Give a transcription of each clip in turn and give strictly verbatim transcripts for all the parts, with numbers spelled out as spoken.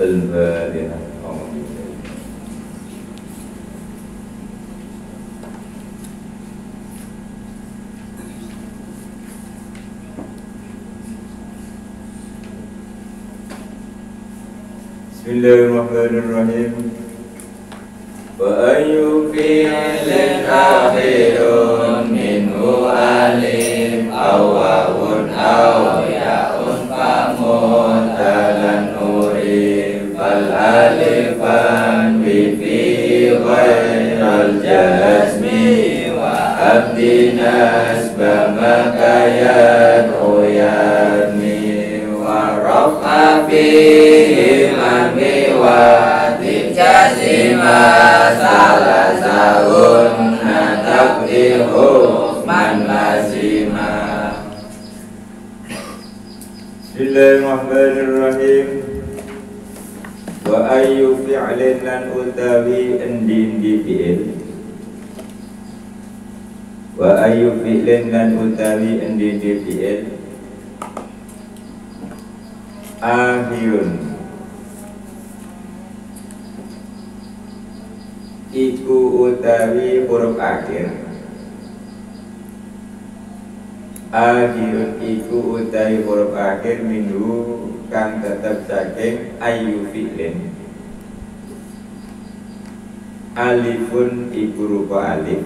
Al-Fatihah. Bismillahirrahmanirrahim. Wa ayu fi'lin akhirun minhu alif aw wawun aw ya'un famun dalan urif fal alifan bi fi ghairal jazmi wa abdinas bamakayat uyadmi wa rafa fihi mami wa jazima salah sahun natakdihu man lazima. Bismillahirrahmanirrahim. Wa ayu fi'lin lan utawi endi-endi fi'il. Wa ayu fi'lin lan utawi endi-endi fi'il. Akhirun iku utawi huruf akhir. Akhirun iku utawi huruf akhir minhu kang tetep saking ayu fi'lin. Alifun iku rupa alif.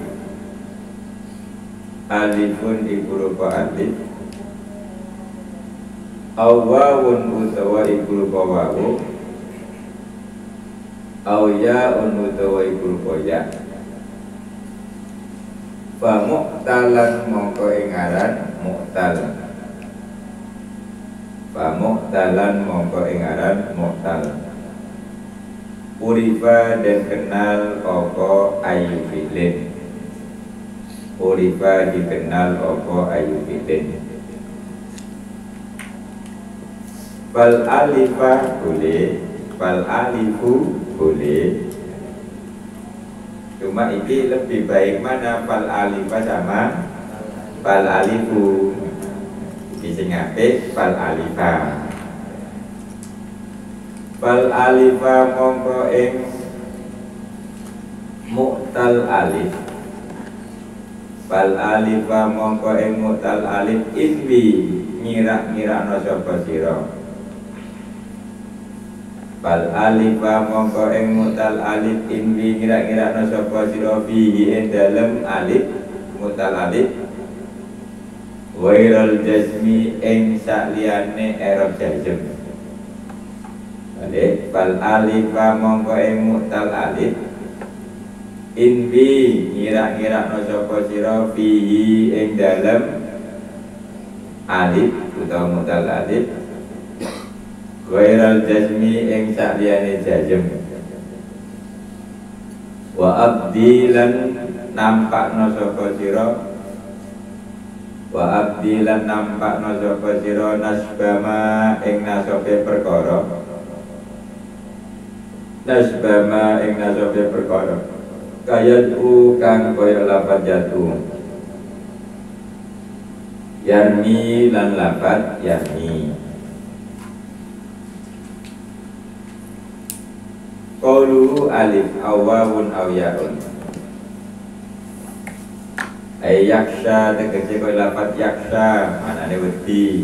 Alifun iku rupa alif. Awawun utawa iku rupa wawu. Aw ya'un utawa iku rupa ya. Fa mu'talan mongko ing aran mu'tal. Fa mu'talan mongko ing aran mu'tal. Urifa dan kenal apa ayu fi'lin. Urifa dikenal apa ayu fi'lin. Fal alifah boleh, fal alifu boleh. Cuma ini lebih baik mana fal alifah sama fal alifu. Iki sing apik fal alifah. Fal alifah mongko ing mu'tal alif. Fal alifah mongko ing mu'tal alif inwi ngira-ngirakno sapa sira. Fal alifah mongko ing mutal alif inwi ngira-ngira no sapa sira fihi ing dalem alif mutal alif wairal jazmi ing sakliyane erop jazm. Alif fal alifah mongko ing mutal alif inwi ngira-ngira no sapa sira fihi ing dalem alif utawa mutal alif wairal jazmi ing sakliyane jazm. Wa abdilan nampakno sapa sira. Wa abdilan nampakno sapa sira nasbama ing nasabe perkara. Nasbama ing nasabe perkara. Kayatu kang kaya lafaz jatu. Yarmi lan lafaz yarmi. Qauluhu alif awawun aw ya'un. Ay yaksha tegese koyo lafaz yaksha manane wedi.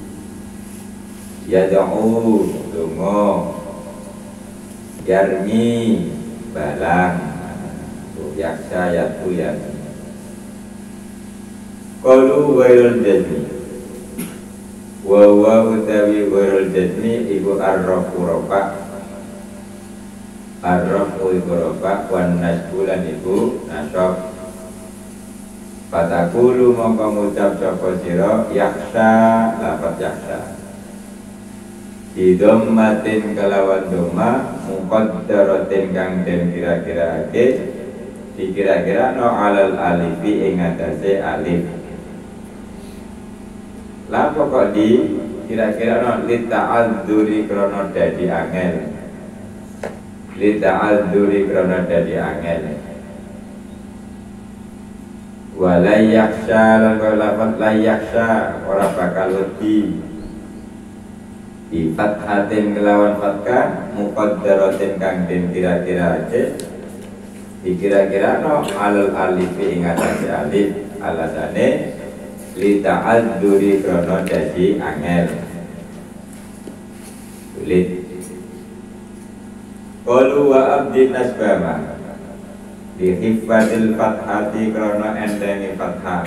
Yad'u donga. Yarmi balang. Yaksha yatu ya. Qaulu ghairul jazmi. Wa wa utawi ghairul jazmi iku arrafu rafa. Ar-rafu iku rafa wan nasbulan iku nasab. Fatakulu mongko ngucap sapa sira yaksha lafaz yaksha. Idhammatin kalawan dhamma muqaddaratin kang den kira-kirake dikira-kira no alal alifi ing atase alif. Lah kok di kira-kira no li ta'adzuri krana dadi angel. Li ta'adzuri krana dadi angel. Wa la yakhsha lan lafaz la yakhsha ora bakal wedi. Bi fathatin kelawan fathah muqaddaratin kang den kira-kira aja dikira-kira no alal alif ing atase alif alasane li ta'adzuri krono dadi angel sulit. Qalu wa abdi nasbama bi hifadil fathati krono endengi fathah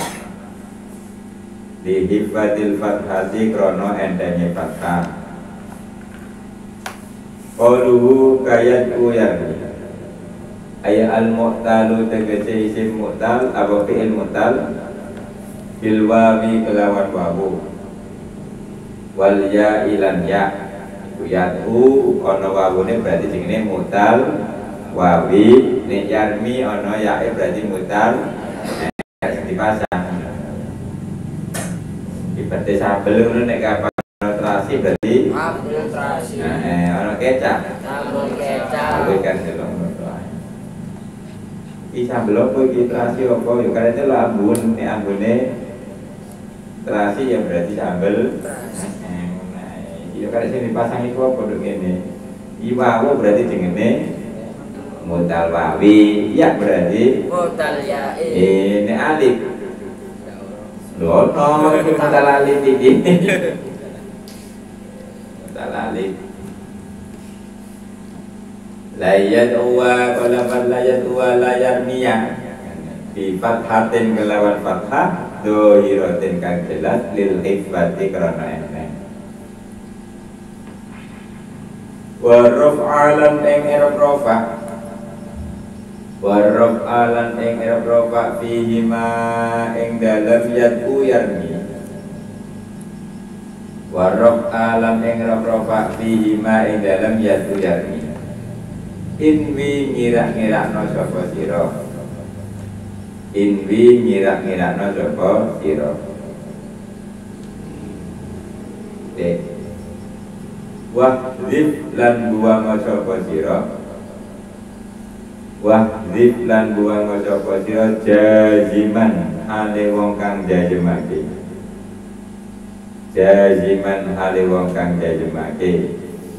bi hifadil fathati krono endengi fathah. Qaluhu kayatu yarni aya al mu'talu tegese isim mu'tal apa fi'il mu'tal bil wawi kelawan wawu wal ya ilan ya yatu ana wawune berarti jenenge mu'tal wawi nek yarmi ana ya berarti mu'tal nek dipasang ibadah sambel ngono nek kapan terasi berarti terasi nah eh ana kecap sambel kecap kan delok iki sambel apa iki terasi apa yo karene lho ambun nek ambune terasi ya berarti sambel ya kalau sini dipasang itu apa dong ini iwawu berarti jenenge mutal wawi ya berarti mutal ya ini alif loh no ini mutal alif ini mutal alif layat uwa kalapan layat uwa layar miyah di fathatin kelawan fathah dohiratin kang jelas lil hifati karena eneng waruf alan ing erop rofa waruf alan ing erop rofa fihima ing dalam yadu yarmi waruf alan ing erop rofa fihima ing dalam yadu yarmi inwi ngira-ngira no sapa sira inwi ngira-ngira no sapa sira de wahdif lan buang sapa sira wahdif lan buang sapa sira jaziman hale wong kang jazemake jaziman hale wong kang jazemake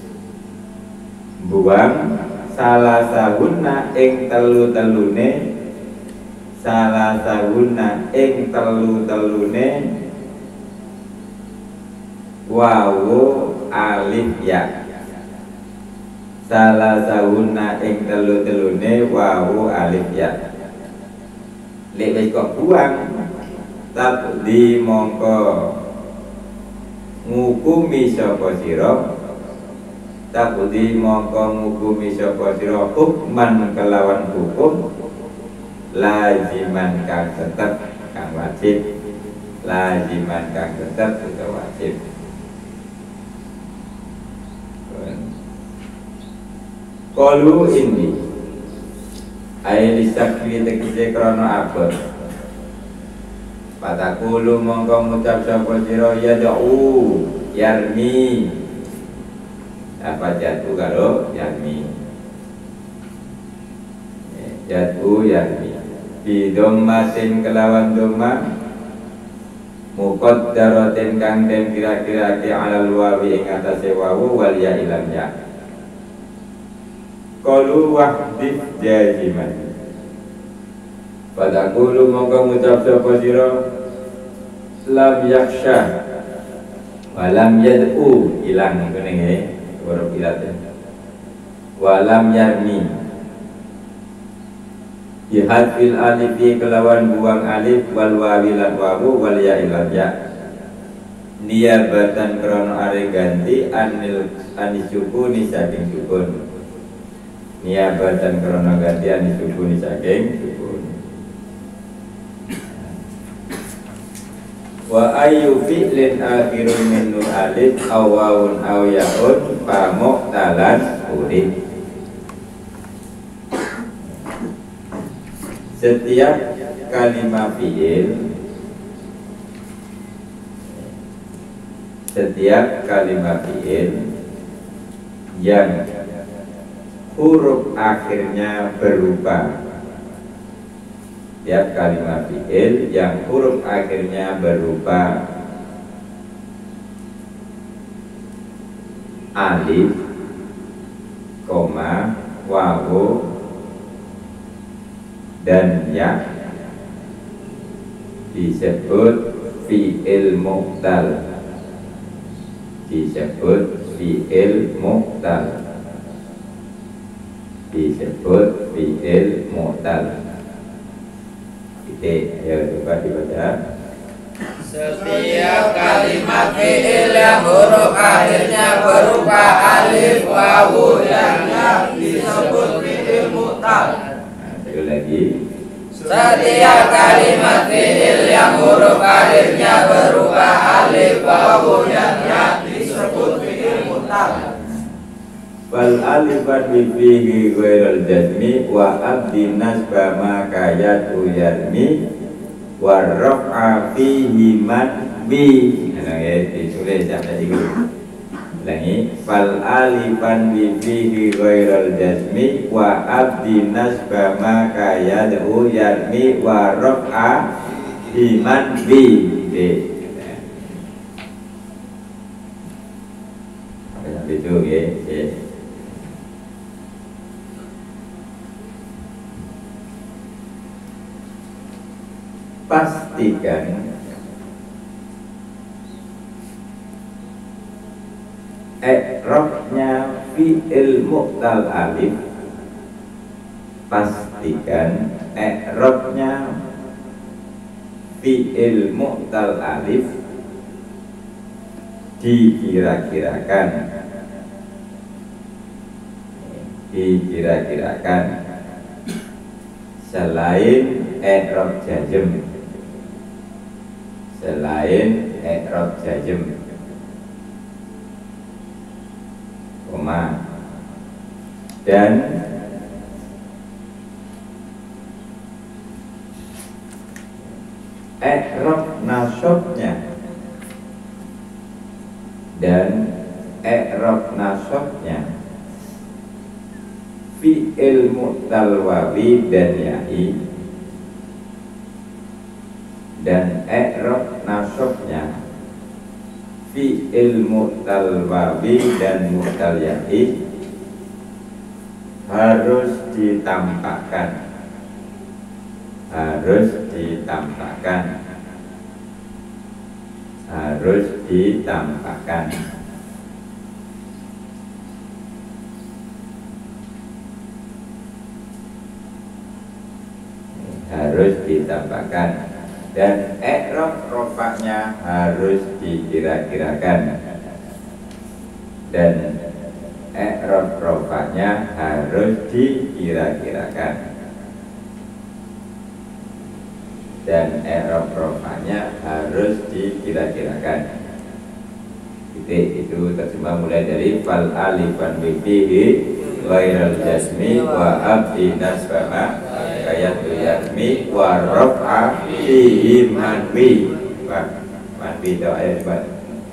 buang salah sahuna ing telu-telune salah sahuna ing telu-telune wawu alif ya salah sahuna ing telu-telune wawu alif ya lek wis kok buang tabdi mongko ngukumi sapa sira tabdi mongko ngukumi sapa sira hukman kelawan hukum laziman kang tetep kang wajib laziman kang tetep utawa wajib. Qalu inni ae disakri tegese krana abot patakulu mongko ngucap sapa sira ya da'u yarmi apa jatuh karo yarmi jatuh yarmi di dommatin kelawan domma muqaddaratin kang den kira-kira ki alal wawi ing atase wawu wal ya ilam ya qalu wahdif jaziman padaqulu mongko ngucap sapa sira lam yakhsha wa lam yad'u ilang ngene nggih huruf ilat wa lam yarmi bihadfil alifi kelawan buang alif wal wawi lan wawu wal ya ilam ya niyabatan krono are ganti anil anisukuni saking sukun niyabatan krono ganti anisukuni saking sukun wa ayu fi'lin akhirun min nun alif aw wawun aw ya'un fa mu'talan urib setiap kalimat fi'il setiap kalimat fi'il yang huruf akhirnya berubah setiap kalimat fi'il yang huruf akhirnya berubah alif, koma, wawu dan ya disebut fi'il mu'tal, disebut fi'il mu'tal, disebut fi'il mu'tal. Oke, ya coba dibaca. Setiap kalimat fi'il yang huruf akhirnya berupa alif, wawu, dan ya disebut fi'il mu'tal. Nah, sekali lagi. Setiap kalimat fi'il yang huruf akhirnya berupa alif, wawu, dan ya disebut fi'il mu'tal. Wal alifan bi fihi ghairil jazmi wa abdi nasba ma kayat uyarmi wa raf'a fihi man bi. Nah, ya ditulis sampai itu. Ulangi. Fal alifan bi fihi ghairil jazmi wa abdi nasba ma kayat uyarmi wa raf'a fihi man bi. Sampai itu ya. Pastikan i'rabnya fi'il mu'tal alif, pastikan i'rabnya fi'il mu'tal alif dikira-kirakan, dikira-kirakan selain i'rab jazm, selain i'rab jazm, koma, dan i'rab nasabnya, dan i'rab nasabnya fi'il mu'tal wawi dan ya'i, dan i'rab nasabnya fi'il mu'tal wawi dan mu'tal ya'i harus ditampakkan, harus ditampakkan, harus ditampakkan. Harus ditampakkan, dan i'rab rofaknya harus dikira-kirakan, dan i'rab rofaknya harus dikira-kirakan, dan i'rab rofaknya harus dikira-kirakan. Itu terjemah mulai dari fal alifan bi fihi ghairil jazmi wa abdi nasbama kayat yarmi wa raf'a fihi manwi. Manwi itu ayat empat.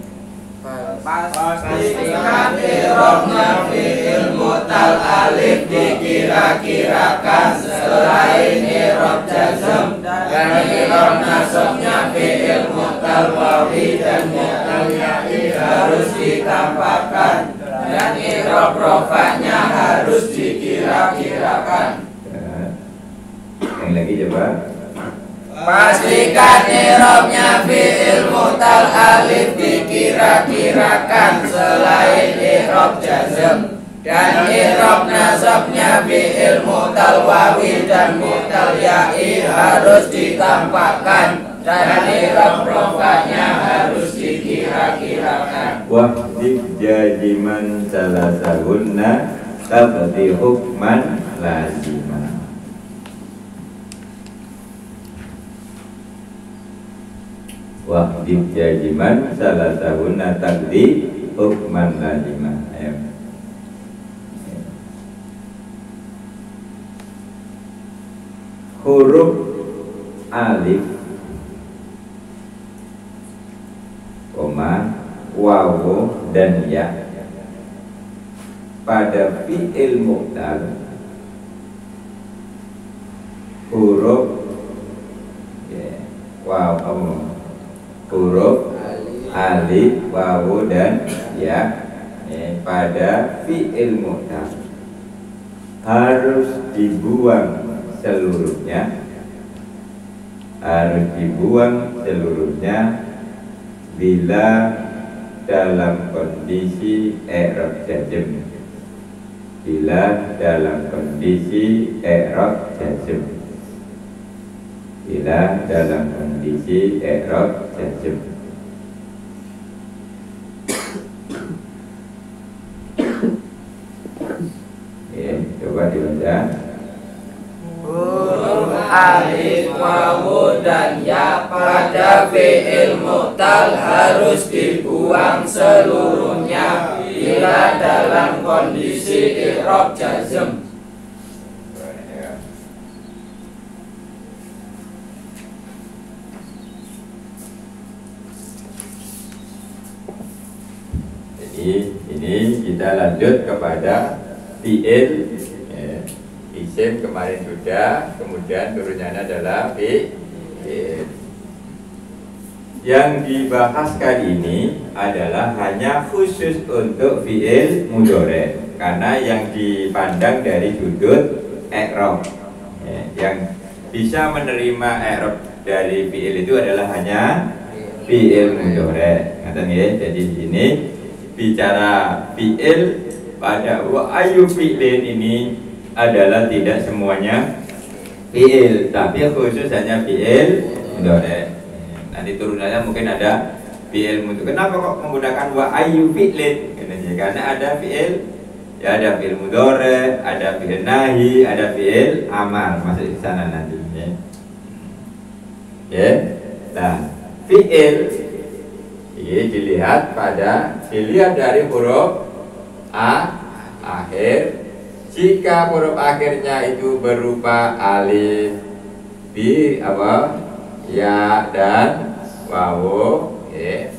Pastikan i'rabnya fi'il mu'tal alif dikira-kirakan selain i'rab jazm, dan i'rab nasabnya fi'il mu'tal wawi dan mu'tal ya'i harus ditampakkan, dan i'rab rofa'nya harus dikira-kirakan. Yang lagi coba. Pastikan i'rabnya fi'il mu'tal alif dikira-kirakan selain i'rab jazm, dan i'rab nasabnya fi'il mu'tal wawi dan mu'tal ya'i harus ditampakkan, dan i'rab rofa'nya harus dikira-kirakan. Wahdib jaziman salasahunna tabdi hukman lazimah. Wahdib jaziman salasahunna tabdi hukman lazimah. Ayo. Huruf alif, koma, wawu dan ya pada fi'il mu'tal, huruf ya, wawu, huruf alif, wawu dan ya, ya pada fi'il mu'tal harus dibuang seluruhnya, harus dibuang seluruhnya bila dalam kondisi i'rab jazm, bila dalam kondisi i'rab jazm, bila dalam kondisi i'rab jazm. Ya, coba dibaca. Huruf alif, wawu dan ya pada fi'il mu'tal harus dibuang seluruhnya bila dalam kondisi i'rab jazm. Jadi ini kita lanjut kepada fi'il ya. Isim kemarin sudah, kemudian turunnya adalah fi'il. Yang dibahas kali ini adalah hanya khusus untuk fi'il mudhari, karena yang dipandang dari sudut i'rab ya. Yang bisa menerima i'rab dari fi'il itu adalah hanya fi'il mudhari. Jadi di sini bicara fi'il pada wa ayu fi'lin ini adalah tidak semuanya fi'il, tapi khusus hanya fi'il mudhari. Nanti turunannya mungkin ada fi'il mudhari. Kenapa kok menggunakan wa ayu fi'lin? Karena ada fi'il, ya ada fi'il mudhari, ada fi'il nahi, ada fi'il amar, masuk di sana nanti. Ya. Ya. Nah, fi'il ini dilihat pada dilihat dari huruf a akhir. Jika huruf akhirnya itu berupa alif, bi apa, ya dan wawu, ya.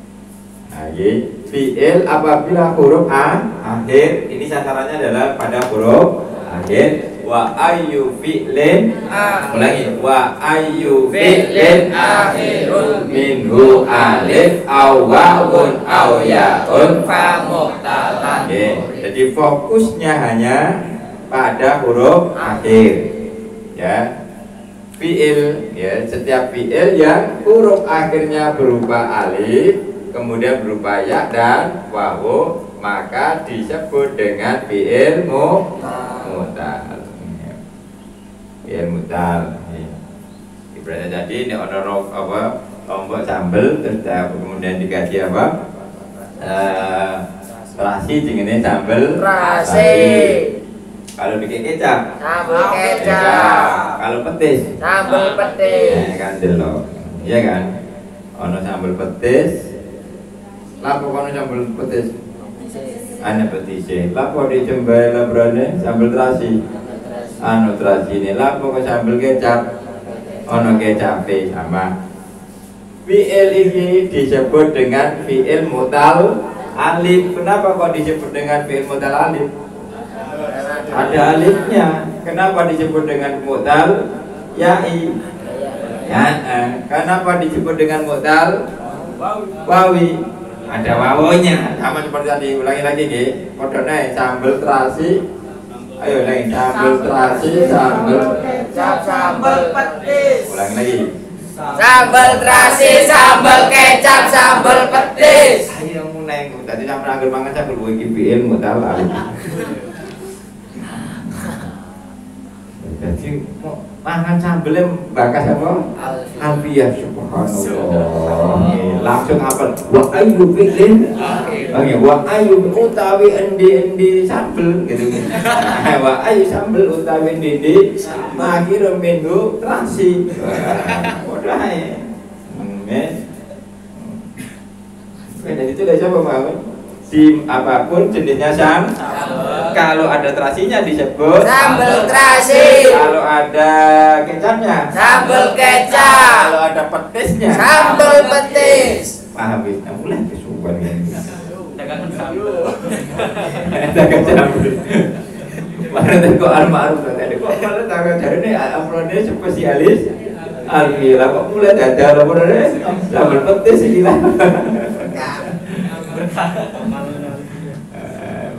Lagi fi'il apabila huruf a akhir, ini sasarannya adalah pada huruf akhir. Wa ayyu fi'lin, ulangi, wa ayyu fi'lin akhirun minhu alif aw wawun aw ya'un fa mu'talan. Jadi fokusnya hanya pada huruf akhir ya. Fi'il ya, setiap fi'il yang huruf akhirnya berupa alif kemudian berupa ya dan wawu maka disebut dengan fi'il mu'tal. Fi'il mu'tal. Ibaratnya jadi ini ada apa tombol sambel terus kemudian dikasih apa? Uh, terasi dengan sambel terasi. Kalau bikin kecap, sambal kecap. Kalau petis, sambal petis. Ya kan delo, iya kan? Ono sambal petis. Lapo kono sambal petis? Ana petis. Lapo di jembai labrane sambal terasi. Anu terasi ini lapo ke sambal kecap. Ono kecape sama. Fi'il ini disebut dengan fi'il mu'tal alif. Kenapa kok disebut dengan fi'il mu'tal alif? Ada alifnya. Kenapa disebut dengan mu'tal ya'i? Ya, eh. Kenapa disebut dengan mu'tal wawi? Ada wawunya. Sama seperti tadi. Ulangi lagi nih. Kodone sambal terasi. Ayo lagi sambal terasi, sambal kecap, sambal petis. Ulangi lagi. Sambal terasi, sambal kecap, sambal petis. Ayo mulai. Tadi sampai akhir banget saya perlu iki fi'il mu'tal alif. Jadi makan sambelnya bakas apa? Alfiyah, subhanallah. Langsung apa? Wa ayu fi'lin. Oke, wa ayu utawi endi-endi sambel gitu. Wa ayu sambel utawi endi makhir minggu terasi. Padha ae. Men. Jadi itu dari siapa mau? Di apapun jenisnya sam. Kalau ada terasinya disebut sambal terasi. Kalau ada kecapnya sambal kecap. Kalau ada petisnya sambal petis. Paham wis, mulai kesuwen ngene. Dagangan sambal. Dagangan sambal. Mana kok almarhum tadi kok malah dagangan jarene uploadnya spesialis alhamdulillah kok mulai dadar uploadnya sambal petis iki lah.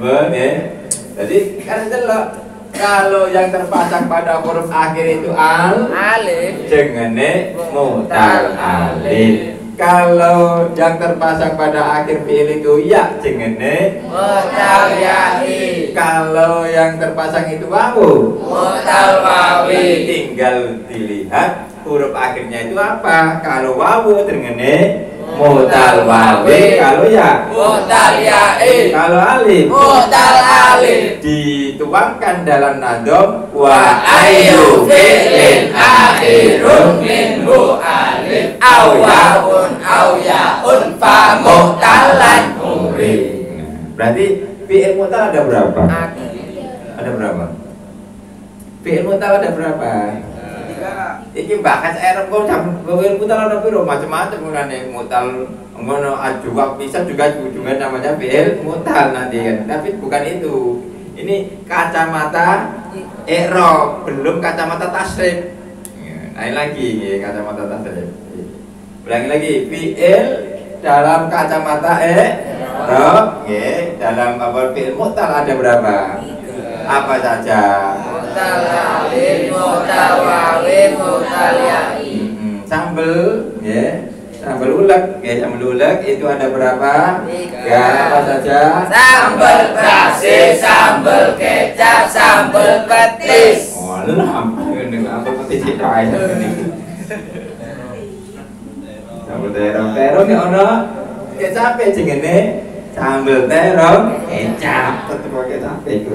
Bener ya. Jadi kan delok kalau yang terpasang pada huruf akhir itu al alif jengene mu'tal alif. Kalau yang terpasang pada akhir fi'il itu ya jengene mu'tal ya'i. Kalau yang terpasang itu wawu mu'tal wawi. Tinggal dilihat huruf akhirnya itu apa. Kalau wawu jengene mu'tal wawi. Kalau ya mu'tal ya'i. Kalau alif mu'tal alif. Dituangkan dalam nadom Wa ayyu fi'lin akhirun minhu alif aw wawun aw ya'un fa mu'talan Uri. Berarti fi'il mu'tal ada berapa? Ada berapa? Fi'il mu'tal ada berapa? Iki bahas Arab kok fi'il mu'tal ada piro macam-macam ngene mu'tal ngono ajwa bisa juga juga namanya fi'il mu'tal nanti kan. Tapi bukan itu. Ini kacamata i'rab, belum kacamata tasrif. Lain lagi ya, kacamata tasrif. Ulangi lagi, fi'il dalam kacamata i'rab, ya, dalam apa fi'il mu'tal ada berapa? Apa saja? mu'tal alif, mu'tal wawi, mu'tal ya'i. Sambel, ya. Sambal ulek, ya, sambal ulek itu ada berapa? Tiga. Apa saja? Sambal terasi, sambal kecap, sambal petis. Oh, lah, ini apa petis itu aja ini. Sambal terong, terong ya ono kecap jengene sambal terong kecap tetep kecap itu.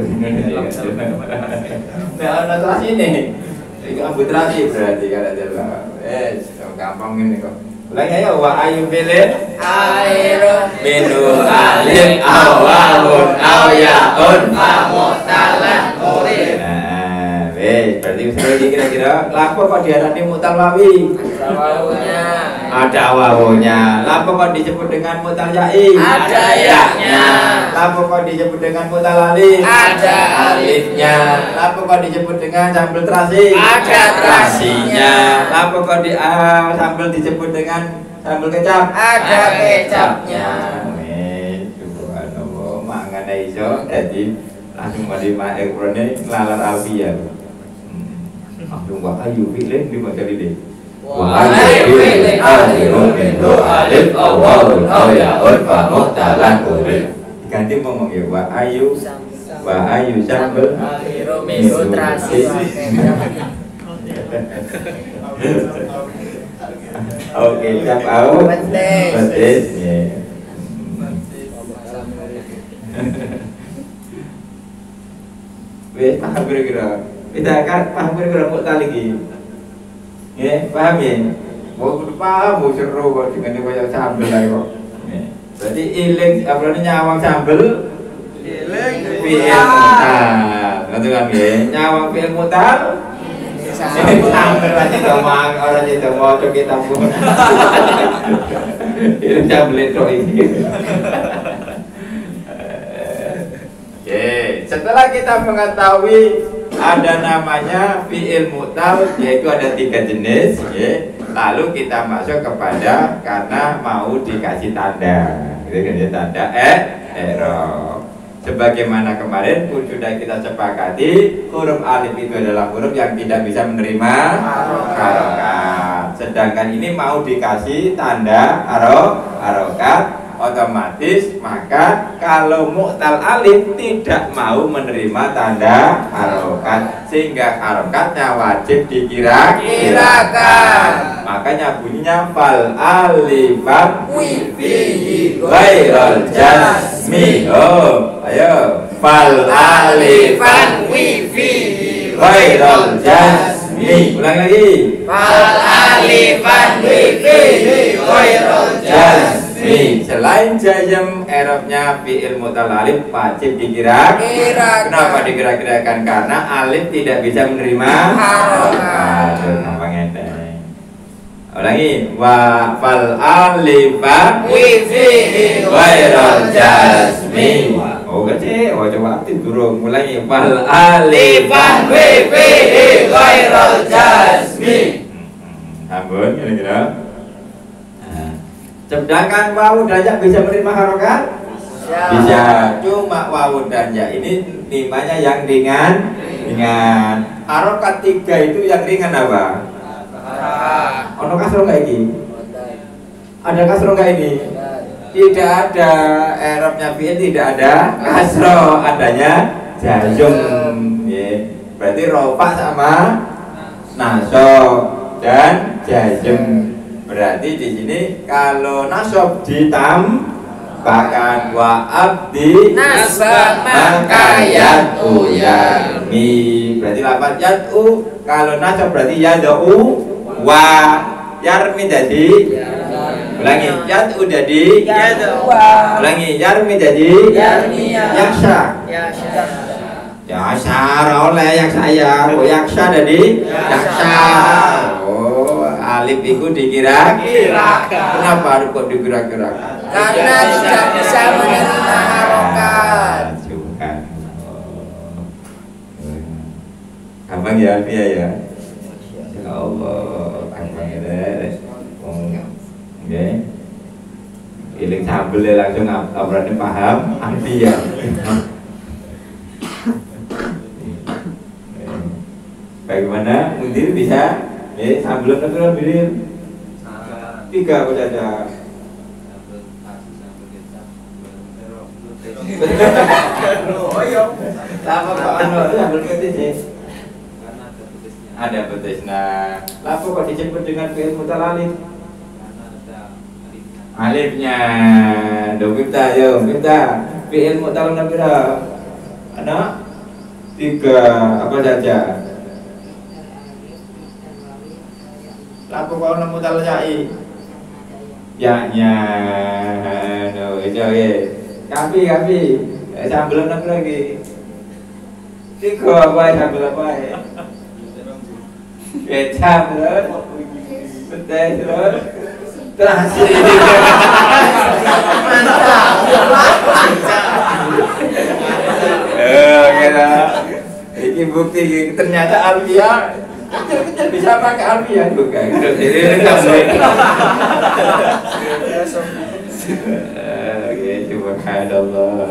Nah, ono terasi ini. Itu ambu terasi berarti kalau jelas. Eh, gampang ini kok. Ulangi ayo wa ayu fi'lin Airun minu alif aw wawun aw ya'un fa mu'talan urif. Nah, wes berarti bisa kira-kira lapo kok diarani mu'tal wawi? Wawunya Ada wawunya. Lapo kok disebut dengan mu'tal ya'i? Ada ya-nya. Lapo kok disebut dengan mu'tal alif? Ada alifnya. Lapo kok disebut dengan sambal terasi? Ada terasinya. Lapo kok di uh, sambal disebut dengan sambal kecap? Ada kecapnya. Wes, subhanallah, mangane iso dadi langsung mari mak ekrone lalar alfiah. Langsung wa ayu fi'lin di baca deh. Wa ayu fi'lin akhirun minhu alif aw wawun aw ya'un fa mu'talan urif. Ganti ngomong ya wa ayu wa ayu sambal Akhirun minhu terasi wa kecap. Oke, cap au. Petis. Petis, ya. Wes paham kira-kira. Kita kan paham kira-kira mu'tal lagi. Ya, paham ya? Mau kudu paham, mau seru kok dengan banyak sambel ae kok. Berarti iling apa namanya nyawang sambel iling fi'il mu'tal. Ngerti kan ya? Nyawang fi'il mu'tal sambel aja ngomong orang itu mau coba kita pun. Ini sambel itu ini. Oke, setelah kita mengetahui ada namanya fi'il mu'tal, yaitu ada tiga jenis, ya. Lalu kita masuk kepada karena mau dikasih tanda, itu kan ya tanda eh i'rab. Sebagaimana kemarin pun sudah kita sepakati, huruf alif itu adalah huruf yang tidak bisa menerima harokat. Sedangkan ini mau dikasih tanda harokat, otomatis maka kalau mu'tal alif tidak mau menerima tanda harokat, sehingga harokatnya wajib dikira-kirakan. Makanya bunyinya fal alifan Wifihi ghairul jazmi. Oh, ayo fal alifan wifihi ghairul jazmi. Ulang lagi. Fal alifan wifihi ghairul jazmi. Selain jazm, i'rabnya fi'il mu'tal alif wajib dikira-kirakan. Kenapa dikira-kirakan? Karena alif tidak bisa menerima harokat. Gampang enteng. Ulangi, wa fal alifan wifihi ghairul jazmi. Oh kece, oh coba aktif durung. Ulangi, fal alifan wifihi ghairul jazmi. Ampun, kira-kira. Sedangkan wawu dan ya bisa menerima harokat? Bisa. Cuma wawu dan ya ini nimanya yang ringan, ringan. Harokat tiga itu yang ringan apa? Ono kasro nggak ini? Ada kasro nggak ini? Tidak ada. Erobnya fi'il tidak ada kasro, adanya jazm. Ya. Berarti rofa sama nasab dan jazm. Berarti di sini kalau nasab ditambahkan wa abdi nasab maka yad'u yarmi. Berarti lafaz yad'u kalau nasab berarti yad'u wa yarmi jadi ulangi yad'u jadi yad'u ulangi yarmi jadi yaksha yaksha oleh yang saya oh yaksha jadi yaksha. Alif itu dikira-kira. Kenapa kok dikira-kira? Karena tidak bisa menerima harokat. Abang ya, Alfia ya. Ya Allah, abang ya. Oke. Iling sambel langsung abrane paham Alfia. Bagaimana? Mudir bisa? Eh, sambil apa bilir? Tiga apa saja? Lapa kok anu sambil petis? Ada petisnya. Lapa kok disebut dengan fi'il mutalalif? Alifnya. Do minta yo, minta fi'il mutalalif berapa? Ada tiga apa saja? Laku kau nemu taljai, ya nya, no itu ya, kapi kapi, sambil apa lagi, tiga apa sambil apa ya, kecap terus, petai terus, terasi, eh kira, ini bukti ternyata Alfia. Kecil-kecil bisa pakai alfiah juga. Jadi oke, subhanallah.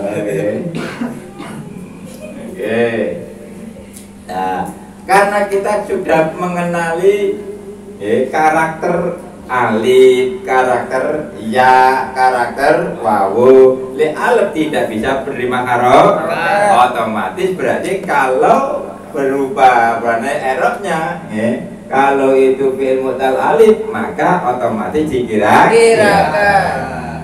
Oke. Nah, karena kita sudah mengenali eh, karakter alif, karakter ya, karakter wawu, li alif tidak bisa menerima harokat, otomatis berarti kalau berupa warna erobnya, ya. Kalau itu fi'il mutal alif maka otomatis dikira kirakan.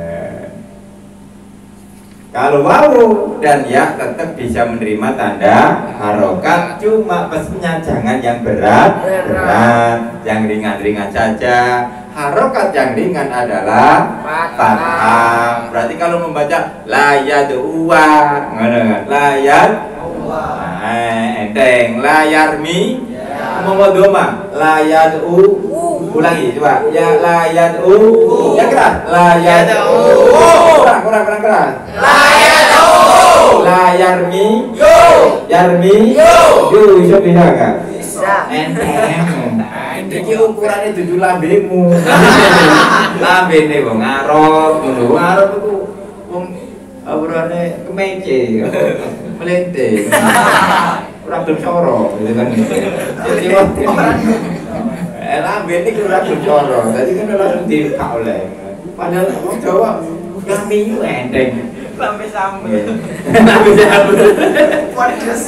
Kalau wawu dan ya tetap bisa menerima tanda harokat, cuma pesannya jangan yang berat, berat, yang ringan-ringan saja. Harokat yang ringan adalah fathah. Berarti kalau membaca la yad'uwa, la yad enteng layar mi mau doma layar u ulangi coba ya layar u ya keras layar u kurang kurang kurang keras layar u layar mi yo yarmi yo yo bisa bisa kan bisa enteng iki ukurannya tujuh lambemu lambe nih bang ngarep dulu ngarep itu bang ukurannya kemece melente, kurang bersoro, gitu kan? Jadi orang, lambe ini kurang bersoro, tadi kan langsung dikak oleh. Padahal orang Jawa, lambe itu enteng, lambe sambel, lambe sambel, panas.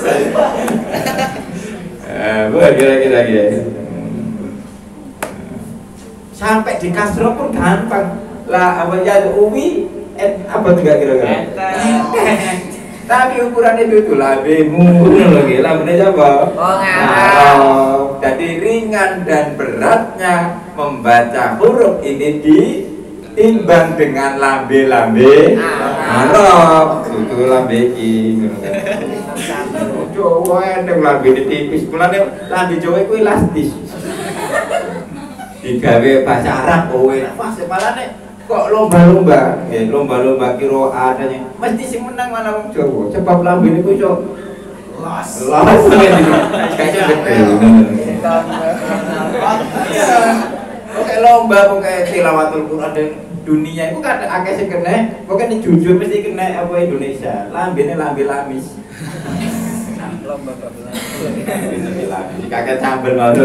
Buat kira-kira gitu. Sampai di kasro pun gampang, lah apa jadi uwi, apa juga kira-kira? Tapi ukuran itu itu lambemu lagi lambenya apa? Oh nah, jadi ringan dan beratnya membaca huruf ini ditimbang dengan lambe-lambe Arab itu lambe iki Jawa enteng lambe tipis mulane lambe Jawa iku elastis digawe bahasa Arab kowe pas sepalane kok lomba-lomba, ya lomba-lomba kiro adanya, mesti sing menang mana wong Jawa. Sebab lambe niku iso los, los, kayaknya betul. Oke lomba pokoknya tilawatul Quran dan dunia itu kan akeh sing kena, pokoknya jujur mesti kena apa Indonesia. Lambene lambe lamis. Lomba babelan. Lambe lamis. Kakek campur ngono.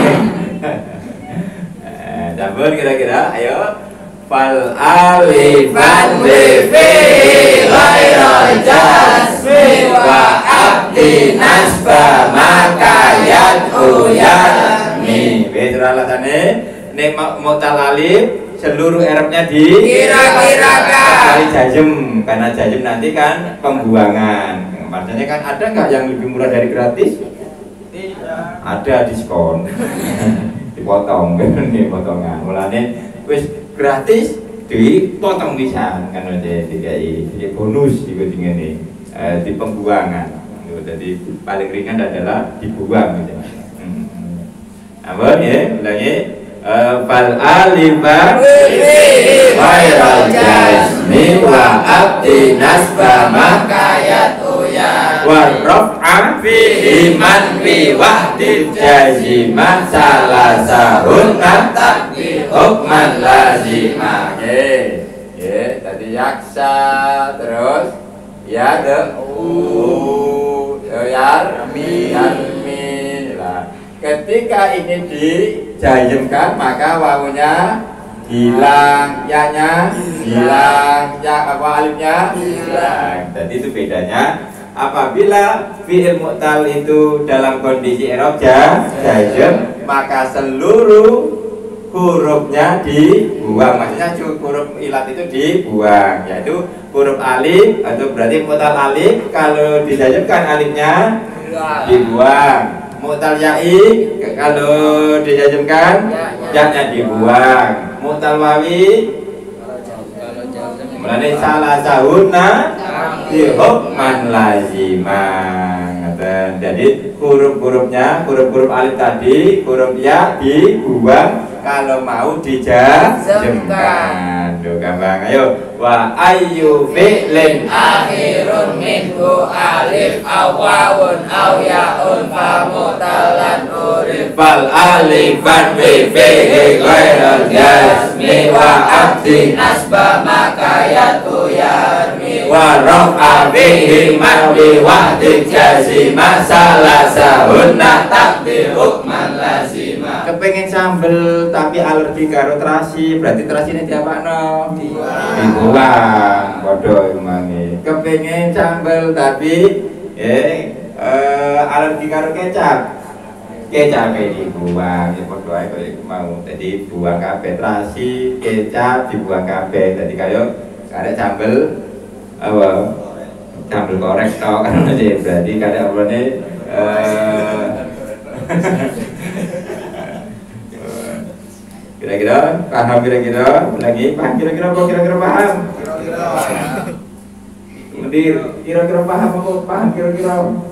Eh, campur kira-kira ayo fal alifan bi fi ghairal jasmi wa abdi nasba makayat uyami. Wis alasane nek mutal alif seluruh Arabnya di kira-kirakan kali jajem, karena jajem nanti kan pembuangan. Maksudnya kan ada nggak yang lebih murah dari gratis? Tidak. Ada diskon. Dipotong nih potongan. Mulane wis gratis dipotong pisan kan ada dikai jadi bonus iku ngene. Eh di pembuangan. Jadi paling ringan adalah dibuang gitu. Hmm. Apa ya? Ulangi. Fal alifan ghairal jasmi wa abdi nasba makayat uya wa raf'a fihi man fi wahdi jazima salasahun takdi hukman lazima. Oke ya tadi yaksa terus ya de u yarmi yarmi lah. Ketika ini dijayemkan maka wawunya hilang, ya-nya hilang, ya apa alifnya hilang. Jadi itu bedanya. Apabila fi'il mu'tal itu dalam kondisi i'rab jajem, maka seluruh hurufnya dibuang. Maksudnya huruf ilat itu dibuang, yaitu huruf alif atau berarti mu'tal alif kalau dijayemkan alifnya dibuang. Mu'tal ya'i kalau dijajemkan ya-nya dibuang. Mu'tal wawi mulane salah sahuna di hukman lazimah. Jadi huruf-hurufnya, huruf-huruf alif tadi, huruf ya dibuang kalau mau dijajemkan. Duh gampang. Ayo wa ayyu fi'lin akhirun minhu alif aw wawun aw ya'un fa mutalan urif fal alifan bi fi'li ghairal jasmi wa abdi nasba makayatu yarmi wa raf'a bihi man bi wahdi jazima salasahunna takdir hukman lazima. Kepengen sambel tapi alergi karo terasi, berarti terasi ini diapakno? Dibuang. Padha imange. Kepengen sambel tapi eh, eh alergi karo kecap. Kecap dibuang, ya padha ae koyo mau. Jadi buang kabeh terasi, kecap dibuang kabeh. Jadi kaya arek sambel apa? Sambel korek tok kan berarti kada apane eh kira-kira paham, kira-kira lagi paham, kira-kira apa kira-kira paham? Mendir, kira-kira paham apa paham kira-kira?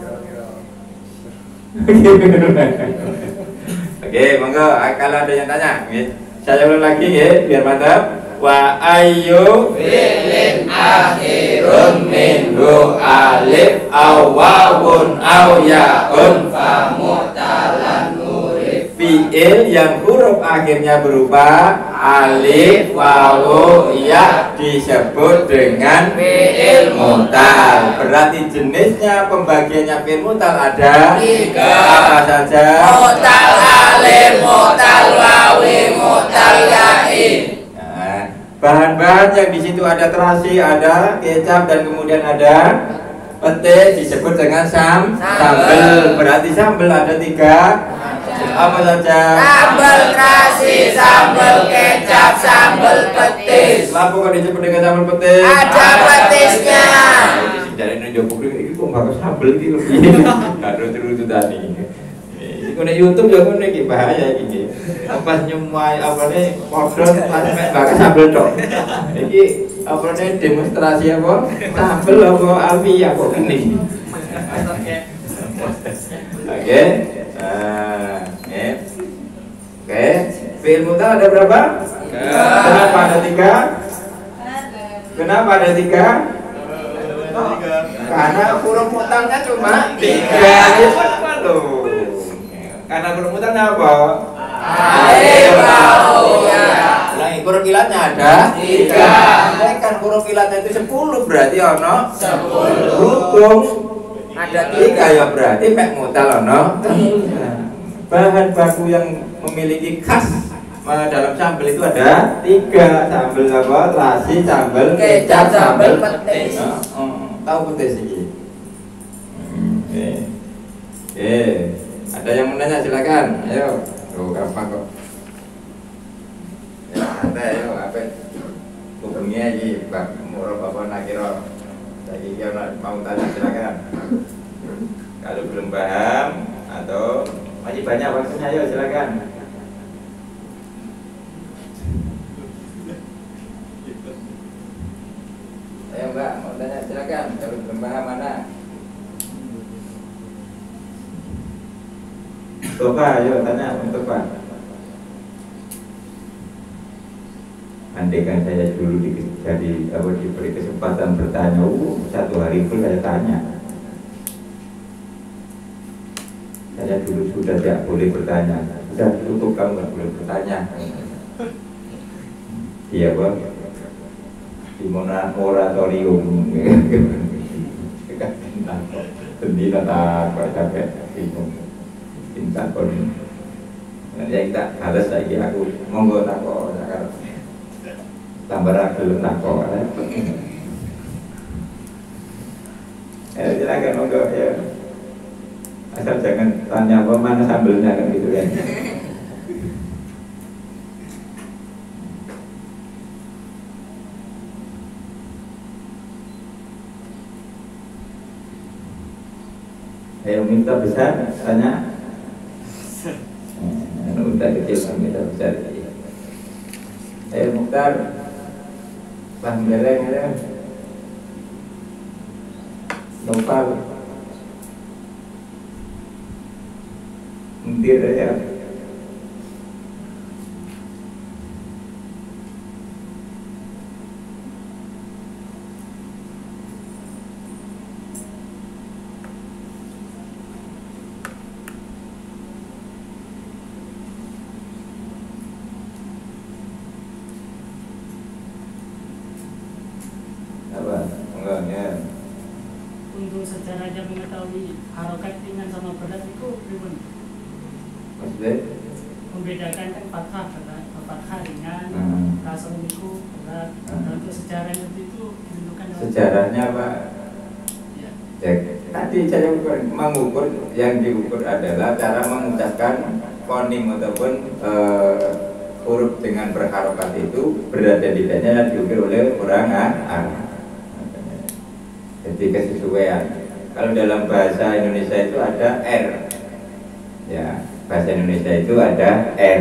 Oke, monggo kalau ada yang tanya, saya ulang lagi ya biar mantap. Wa ayyu fi'lin akhirun minhu alif aw wawun aw ya'un fa mutalan urif. Fi'il yang huruf akhirnya berupa alif, wawu, ya disebut dengan fi'il mu'tal. Berarti jenisnya pembagiannya fi'il mu'tal ada tiga. Apa saja? Mu'tal alif, mu'tal wawi, mu'tal ya'i. Bahan-bahan yang di situ ada terasi, ada kecap, dan kemudian ada pete disebut dengan sam sambel. Berarti sambel ada tiga. Apa saja? Sambel terasi, sambel kecap, sambel petis. Lapo kok disebut dengan sambel petis? Ada petisnya. Dari nunjuk publik ini kok nggak sambel gitu. Nggak terus tadi. Kena YouTube jangan nih bahaya gini. Pas nyemai apa nih kodon pas main bakas sambel dok. Ini apa nih demonstrasi apa? Sambel apa alfiah kok ini? Oke, nah, ya, oke. Fi'il mu'tal ada berapa? Kenapa ada tiga? Kenapa ada tiga? Karena huruf mu'talnya cuma tiga. Karena huruf mu'talnya apa? Alif, wawu, ilatnya ada tiga. kan huruf ilatnya itu sepuluh berarti ono sepuluh. berhubung ada tiga ya berarti mek mutal ono bahan baku yang memiliki khas dalam sambal itu ada tiga, sambal apa? Terasi, sambal kecap, sambal petis. Oh, oh, tahu petis ini? Hmm, oke. Oke, ada yang mau nanya silakan. Ayo, tuh gampang kok. Ya, ada ayo apa? Hubungi aja, bang. Murah bapak nakiro. Jadi kalau mau tanya silakan. Kalau belum paham atau masih banyak waktunya, ayo silakan. Ayo Mbak, mau tanya silakan. Kalau belum paham mana? Coba, ayo tanya untuk Pak. Andai kan saya dulu di, jadi apa diberi kesempatan bertanya, uh, satu hari pun saya tanya. Saya dulu sudah tidak boleh bertanya. Sudah tutup, kamu nggak boleh bertanya. Iya Bang. Di moratorium sedih tak kok capek bingung cinta pun nanti kita harus lagi aku monggo tak kok tambah belum tak kok ya silakan monggo ya asal jangan tanya apa mana sambelnya kan gitu kan. Ayo minta besar, tanya. Minta kecil, minta besar. Ayo Mukhtar, Bang Geleng, ya. Nopal, Muntir ya. Untuk sejarahnya mengetahui harokat ringan sama berat itu gimana? Maksudnya? Membedakan kan fathah berat, fathah ringan, hmm. kasar itu berat. Hmm. Dan untuk sejarahnya itu ditentukan dalam sejarahnya Pak. Ya. Ya, tadi saya mengukur, yang diukur adalah cara mengucapkan fonim ataupun uh, huruf dengan berharokat itu berat dan tidaknya diukur oleh orang Arab. Jadi kesesuaian. Kalau dalam bahasa Indonesia itu ada R, ya bahasa Indonesia itu ada R.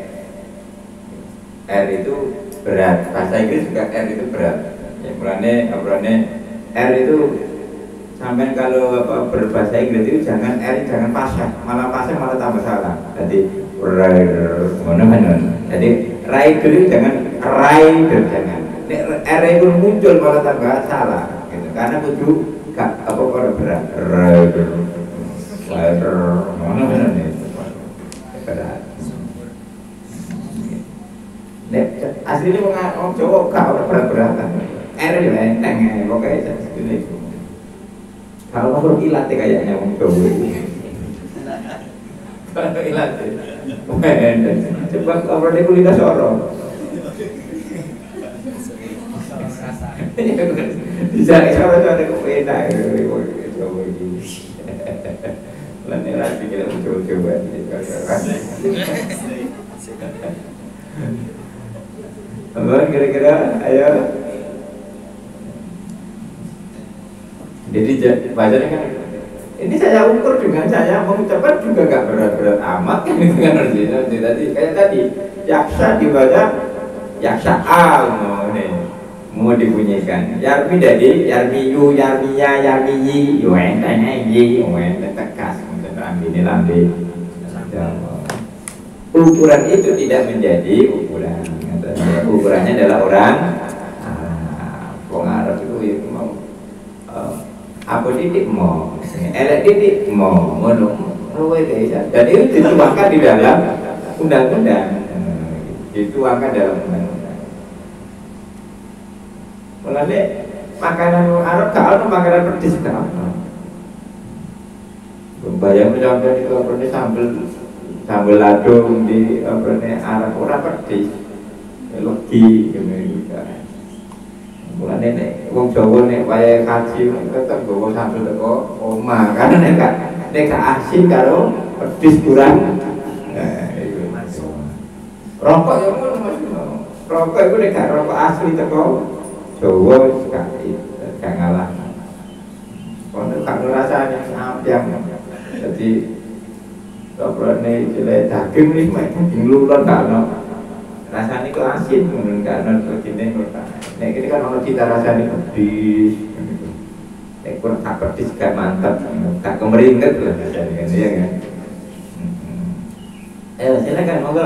R itu berat. Bahasa Inggris juga R itu berat. Ya mulane, mulane R itu sampai kalau apa berbahasa Inggris itu jangan R jangan pasang, malah pasang malah tambah salah. Jadi rider, mana-mana. Jadi rider itu jangan rider jangan. R itu muncul malah tambah salah. Karena kudu gak apa pada berat rider rider mana mana nih berat nek aslinya orang Jawa gak orang berat beratan R itu enteng ya pokoknya seperti itu kalau mau ilat kayaknya orang Jawa kalau ilat coba kalau dia kuliah sorong bisa cara-cara kok enak coba gini lain lagi kita coba-coba apa kira-kira ayo jadi bacanya kan ini saya ukur dengan saya mengucapkan juga gak berat-berat amat kan itu kan artinya tadi kayak tadi yaksa dibaca yaksa al mau nih mau dibunyikan yarmi dari yarmiyu yarmiya yarmiyi yuen tanya yi yuen tekas ini lambe ukuran itu tidak menjadi ukuran ukurannya adalah orang orang Arab itu mau apa titik mau elek titik mau ngono dan itu dituangkan di dalam undang-undang dituangkan dalam undang-undang Mulane makanan Arab gak ono makanan pedes gak ono. Bayang sampai itu apa nih sambel sambel lado di apa nih Arab ora pedes. Legi ngene iki. Mulane nek wong Jawa nek wayahe kaji tetep nggawa sambel teko omah kan nek gak nek gak asin karo pedes kurang. Nah, itu rokok ya ngono. Rokok itu nek gak rokok asli teko Jawa gak gak ngalah. Kono gak rasane sampeyan. Jadi soprone jelek daging nih daging lulon gak ono. Rasane kok asin ngono gak ono kene kok. Nek iki kan ono cita rasane pedis. Nek kurang tak pedis gak mantap, tak kemeringet loh rasane kan ya kan. Eh silakan monggo.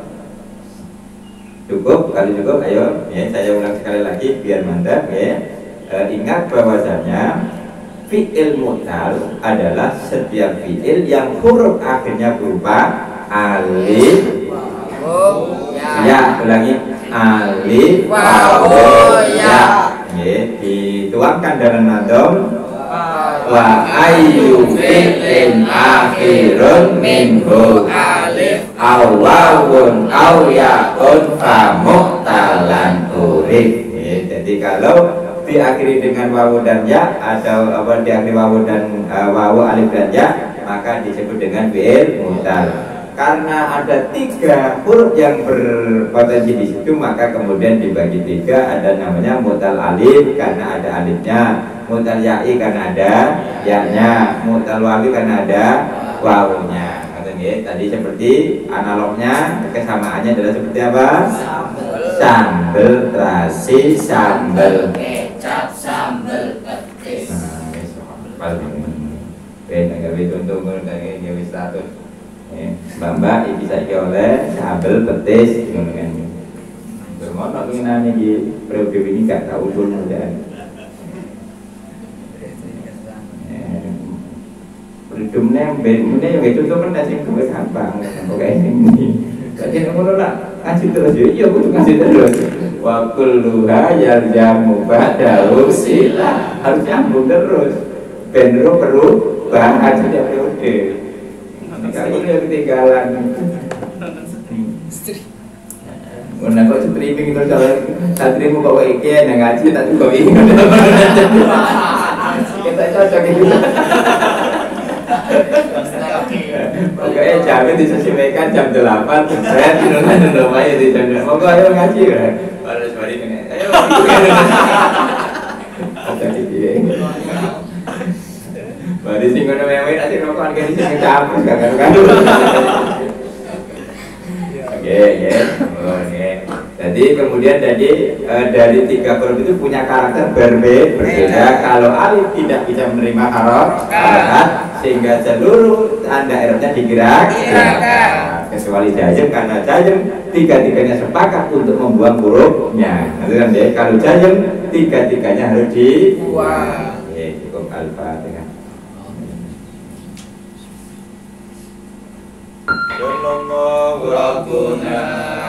Cukup, kalau cukup ayo ya saya ulang sekali lagi biar mantap ya. E, ingat bahwasanya fi'il mu'tal adalah setiap fi'il yang huruf akhirnya berupa alif, ya ulangi alif, waw, ya, ya dituangkan dalam nadom wa ayyu fi'in akhirun minhu alif awawun aw ya'un fa mu'talan urif. Jadi kalau diakhiri dengan wawu dan ya atau apa diakhiri wawu dan uh, wawu alif dan ya maka disebut dengan fi'il mu'tal. Karena ada tiga huruf yang berpotensi di situ maka kemudian dibagi tiga, ada namanya mu'tal alif karena ada alifnya, mu'tal ya'i karena ada ya-nya, mu'tal wawi karena ada wawunya. Tadi seperti analognya kesamaannya adalah seperti apa? Sambel terasi, sambel kecap, sambel petis. Nah, ben gawe contoh ngono kae gawe status. Eh, Mbak iki saiki oleh sambel petis ngono kan. Bermono ngenane iki periode ini gak tau usul mudahan. Hidupnya berbeda yang itu tuh kan nasi kue gampang, pokoknya ini. Jadi ngono lah, kasih terus ya, iya aku kasih terus. Wa kulluha yaljamu ba'dahu silah, harus nyambung terus. Benro perlu bahas setiap periode. Kalau yang ketinggalan, mana kok streaming itu kalau satrimu bawa ikan yang ngaji tak juga ini. Kita cocok itu. Pokoknya jamnya disesuaikan jam delapan, saya tidurnya di rumah ya di jam delapan. Moga ayo ngaji ya. Harus mari nih. Ayo. Ada gitu ya. Mari sing ngono wae nanti rokokan kan sing campur kan. Oke, oke. Oke. Jadi kemudian jadi e, dari tiga huruf itu punya karakter berbe berbeda. Kalau alif tidak bisa menerima harokat sehingga seluruh tanda erotnya digerak-gerakkan. Kecuali jajem, karena jajem tiga-tiganya sepakat untuk membuang hurufnya. Nanti kan deh, kalau jajem tiga-tiganya harus dibuang. Oke, cukup Al-Fatihah. Rabbuna